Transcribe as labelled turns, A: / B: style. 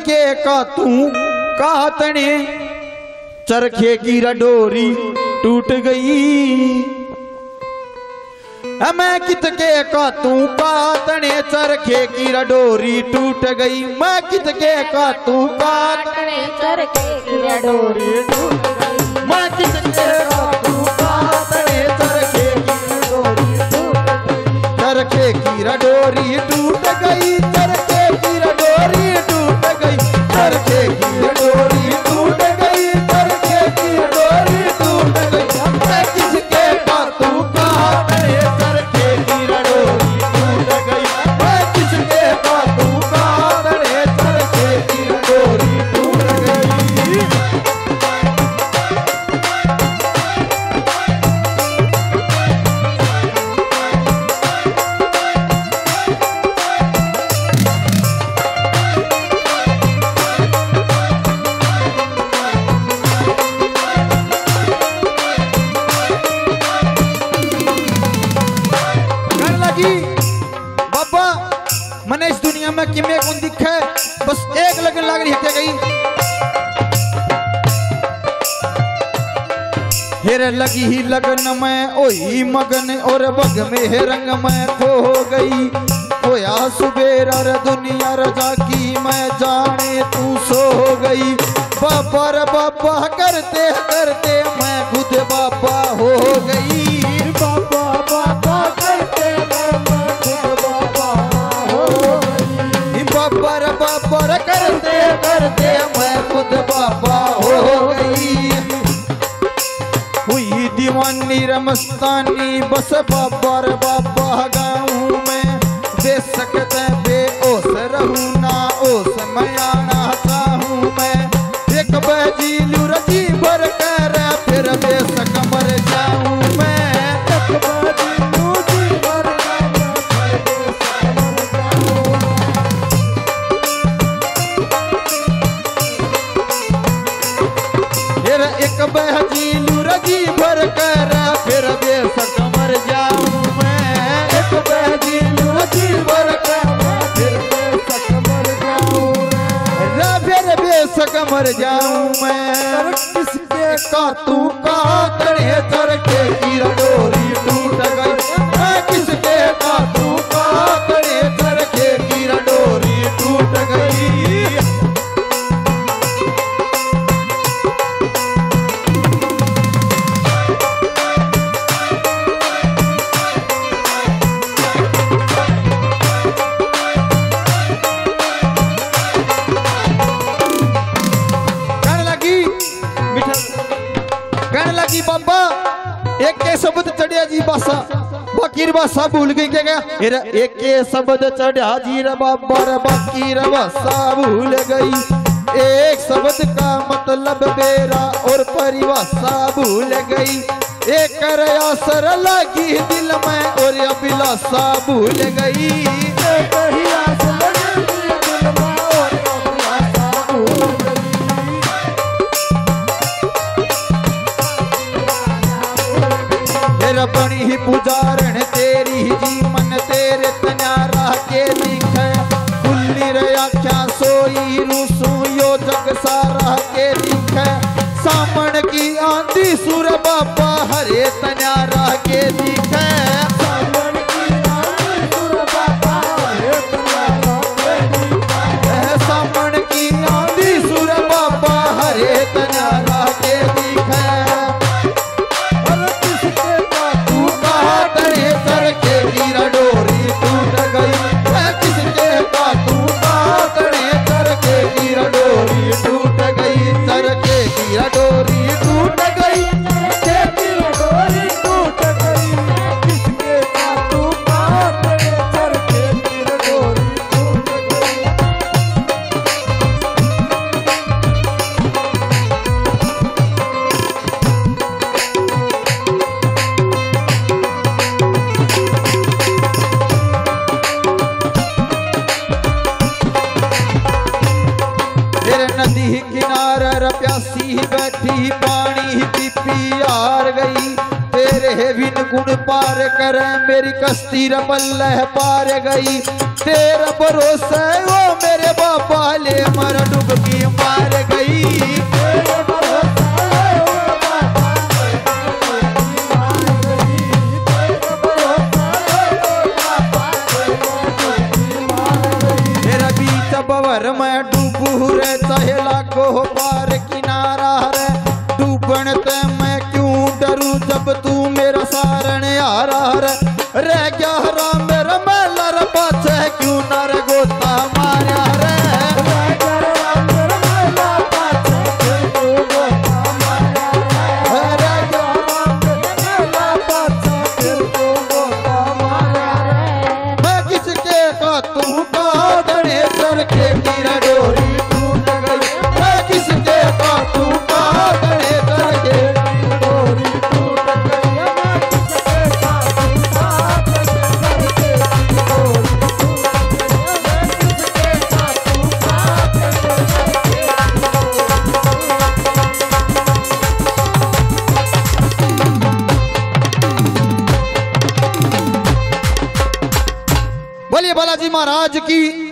A: किसके का तू कातने चरखे की रडोरी टूट गई। मैं कितके का तू कातने चरखे की रडोरी टूट गई। मैं कितके का तू कातने
B: चरखे की रडोरी टूट गई।
A: मैं कितके का तू कातने चरखे की रडोरी टूट गई। चरखे की रडोरी टूट गई। चरखे की रडोरी टूट गई। चरखे की रडोरी टूट गई। चरखे की रडोरी टूट गई। मैं किसके का तू कातने चरखे की रडोरी टूट गई। मैं किसके का तू कातने चरखे की रडोरी टूट गई। बाबा मने इस दुनिया में किमे कौन दिखे बस एक लगन लाग रही हटे गई। हेरे लगी ही लगन में ओही मगन और बग में है रंग में खो गई। खोया सुबेर और दुनिया रजा की मैं जाने तू सो गई। बाबा रे बाबा करते करते मैं खुद बाबा हो गई। बाबा बाबा करते मैं खुद बाबा हो गई। बाबा रे बाबा करते करते मैं खुद बाबा हो गई। हुई दीवानी रे मस्तानी बस बाबा रे बाबा गाँव में। दे सकते बेओस रहूं ना ओस मैं आना चाहूं मैं। एक बजी लूरजी भर कर फिर बेसक मर जाऊं मैं। एक बजी लूरजी भर कर फिर बेसक मर जाऊं मैं। फिर एक बजी लूरजी भर कर फिर बेसक मर जाऊं मैं। एक बजी लूरजी भर कर फिर बेसक मर जाऊं मैं। फिर बेसक मर जाऊं मैं। किसके का तू कातने चरखे की रडोरी टूट गई। मैं किसके का तू कातने चरखे की रडोरी टूट गई। कहने लगी बाबा एक के शब्द चढ़िया जी बासा बाकी बासा भूल गई क्या गया। एक के शब्द चढ़िया जी रे बाबा रे बाकी बासा भूल गई। एक शब्द का मतलब बेरा और परिभाषा भूल गई। एक असर लगी दिल में और अभिलाषा भूल गई। एक ही असर लगी दिल में और अभिलाषा भूल गई। तेरा बनी ही पुजारण तेरी ही जी मन तेरे तन्यारा के दिखे। खुली रे आख्या सोई रूसू यो जग सारा के दिखे। सामन की आंधी सुर बाबा हरे तन्यारा के दिखे। सामन की आंधी सुर बाबा हरे तन्यारा के दिखे। सामन की आंधी सुर बाबा हरे तन्यारा के दिखे। चरखे की रडोरी टूट गई। मैं किसके का तू कातने चरखे की रडोरी टूट गई। चरखे की रडोरी टूट गई। चरखे की रडोरी टूट गई। किसके का तू कातने चरखे की रडोरी टूट गई। नदी किनारे प्यासी बैठी पानी पी हार गई। तेरे है बिन गुण पार करे मेरी कश्ती रबल्लह पार गई। तेरा भरोसा वो मेरे बाबा ले मर डुबकी मार गई। तेरा बीच बवर में डूबू रे चाहे लाखों पार किनारा रे डूबन ते मैं क्यों डरूं जब तू मेरा सारण यारा रे रह गया हरा मेरा मेला रे पाछे क्यों नर गोता मारा रे मैं किसके का तू का गणेश्वर के गिरा डोरी टूट गई। मैं किसके का तू का गणेश्वर के डोरी टूट गई। बोलिए बालाजी महाराज की